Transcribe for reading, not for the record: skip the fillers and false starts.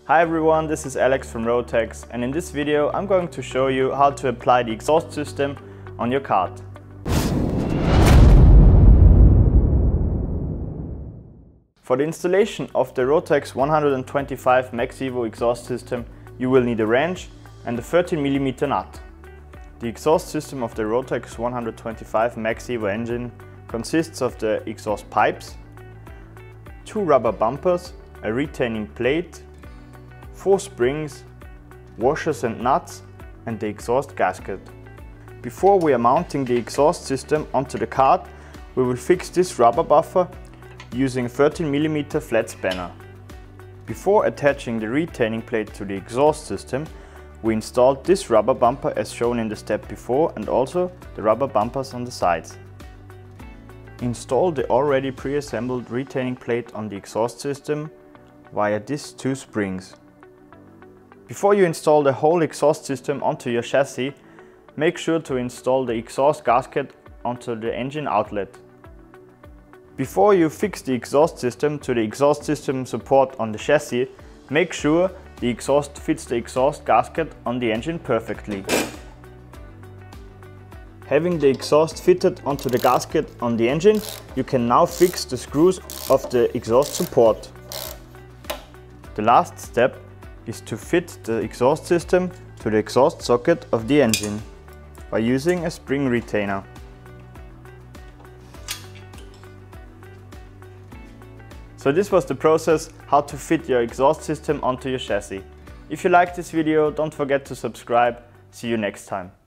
Hi everyone, this is Alex from Rotax, and in this video I'm going to show you how to apply the exhaust system on your kart. For the installation of the Rotax 125 Max Evo exhaust system, you will need a wrench and a 13mm nut. The exhaust system of the Rotax 125 Max Evo engine consists of the exhaust pipes, 2 rubber bumpers, a retaining plate, 4 springs, washers and nuts, and the exhaust gasket. Before we are mounting the exhaust system onto the kart, we will fix this rubber buffer using a 13mm flat spanner. Before attaching the retaining plate to the exhaust system, we installed this rubber bumper as shown in the step before, and also the rubber bumpers on the sides. Install the already pre-assembled retaining plate on the exhaust system via these 2 springs. Before you install the whole exhaust system onto your chassis, make sure to install the exhaust gasket onto the engine outlet. Before you fix the exhaust system to the exhaust system support on the chassis, make sure the exhaust fits the exhaust gasket on the engine perfectly. Having the exhaust fitted onto the gasket on the engine, you can now fix the screws of the exhaust support. The last step is to fit the exhaust system to the exhaust socket of the engine by using a spring retainer. So this was the process how to fit your exhaust system onto your chassis. If you like this video, don't forget to subscribe. See you next time.